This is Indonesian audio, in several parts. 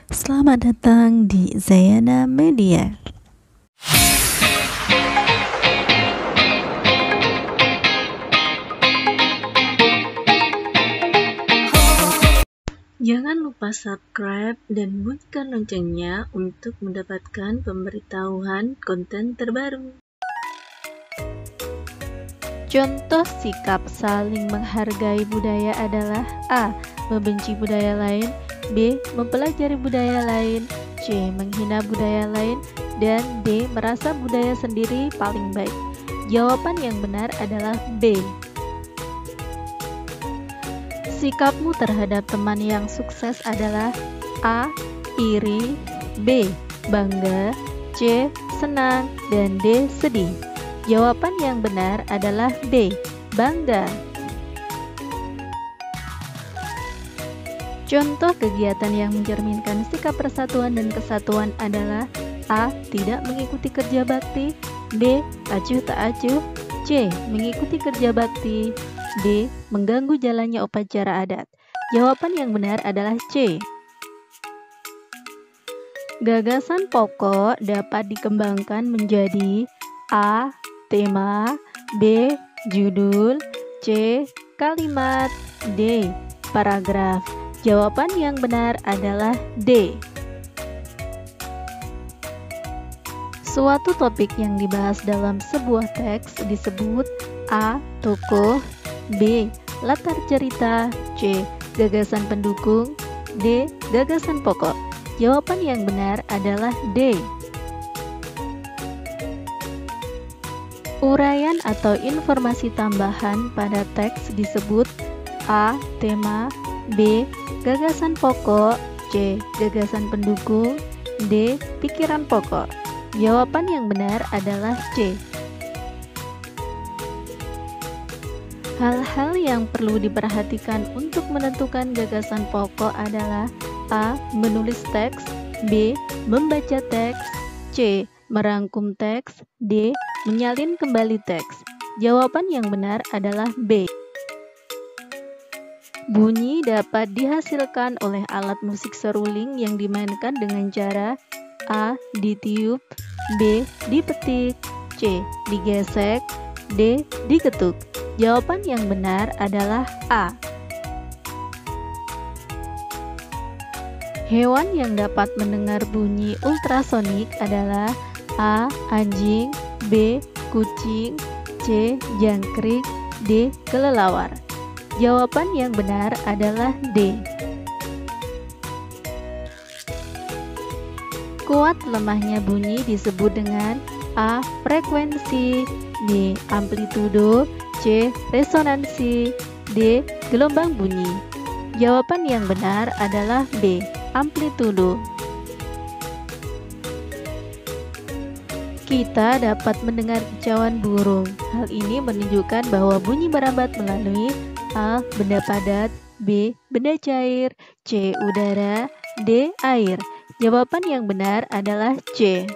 Selamat datang di Zayana Media. Jangan lupa subscribe dan bunyikan loncengnya untuk mendapatkan pemberitahuan konten terbaru. Contoh sikap saling menghargai budaya adalah A. Membenci budaya lain, B. Mempelajari budaya lain, C. Menghina budaya lain, dan D. Merasa budaya sendiri paling baik. Jawaban yang benar adalah B. Sikapmu terhadap teman yang sukses adalah A. Iri, B. Bangga, C. Senang, dan D. Sedih. Jawaban yang benar adalah B. Bangga. Contoh kegiatan yang mencerminkan sikap persatuan dan kesatuan adalah A. Tidak mengikuti kerja bakti, B. Acuh tak acuh, C. Mengikuti kerja bakti, D. Mengganggu jalannya upacara adat. Jawaban yang benar adalah C. Gagasan pokok dapat dikembangkan menjadi A. Tema, B. Judul, C. Kalimat, D. Paragraf. Jawaban yang benar adalah D. Suatu topik yang dibahas dalam sebuah teks disebut A. Tokoh, B. Latar cerita, C. Gagasan pendukung, D. Gagasan pokok. Jawaban yang benar adalah D. Uraian atau informasi tambahan pada teks disebut A. Tema, B. Gagasan pokok, C. Gagasan pendukung, D. Pikiran pokok. Jawaban yang benar adalah C. Hal-hal yang perlu diperhatikan untuk menentukan gagasan pokok adalah A. Menulis teks, B. Membaca teks, C. Merangkum teks, D. Menyalin kembali teks. Jawaban yang benar adalah B. Bunyi dapat dihasilkan oleh alat musik seruling yang dimainkan dengan cara A. Ditiup, B. Dipetik, C. Digesek, D. Diketuk. Jawaban yang benar adalah A. Hewan yang dapat mendengar bunyi ultrasonik adalah A. Anjing, B. Kucing, C. Jangkrik, D. Kelelawar. Jawaban yang benar adalah D. Kuat lemahnya bunyi disebut dengan A. Frekuensi, B. Amplitudo, C. Resonansi, D. Gelombang bunyi. Jawaban yang benar adalah B. Amplitudo. Kita dapat mendengar kicauan burung. Hal ini menunjukkan bahwa bunyi merambat melalui A. Benda padat, B. Benda cair, C. Udara, D. Air. Jawaban yang benar adalah C.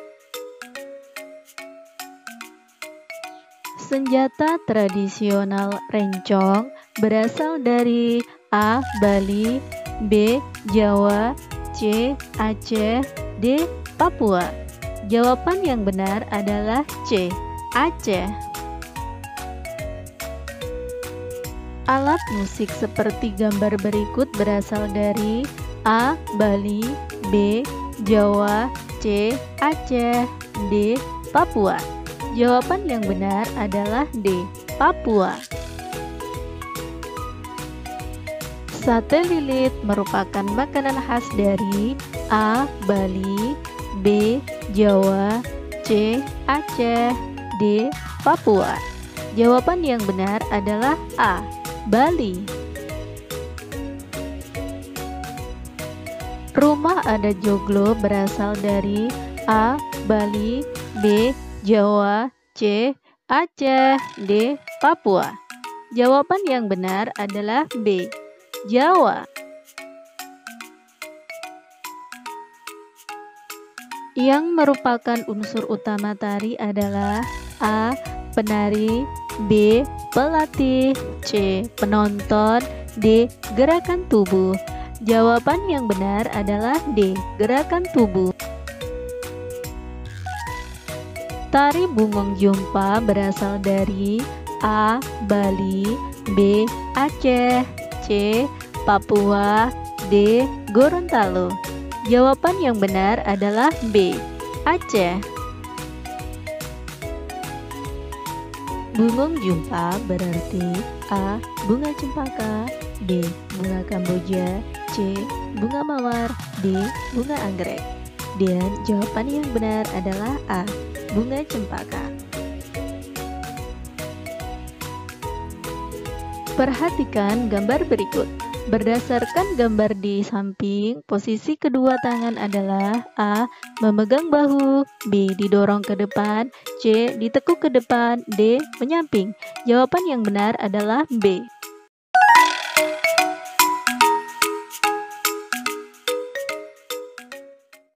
Senjata tradisional rencong berasal dari A. Bali, B. Jawa, C. Aceh, D. Papua. Jawaban yang benar adalah C. Aceh. Alat musik seperti gambar berikut berasal dari A. Bali, B. Jawa, C. Aceh, D. Papua. Jawaban yang benar adalah D. Papua. Sate lilit merupakan makanan khas dari A. Bali, B. Jawa, C. Aceh, D. Papua. Jawaban yang benar adalah A. Bali. Rumah adat joglo berasal dari A. Bali, B. Jawa, C. Aceh, D. Papua. Jawaban yang benar adalah B. Jawa. Yang merupakan unsur utama tari adalah A. Penari, B. Pelatih, C. Penonton, D. Gerakan tubuh. Jawaban yang benar adalah D. Gerakan tubuh. Tari Bungong Jompa berasal dari A. Bali, B. Aceh, C. Papua, D. Gorontalo. Jawaban yang benar adalah B. Aceh. Bungong Jompa berarti A. Bunga cempaka, B. Bunga kamboja, C. Bunga mawar, D. Bunga anggrek. Dan jawaban yang benar adalah A. Bunga cempaka. Perhatikan gambar berikut. Berdasarkan gambar di samping, posisi kedua tangan adalah A. Memegang bahu, B. Didorong ke depan, C. Ditekuk ke depan, D. Menyamping. Jawaban yang benar adalah B.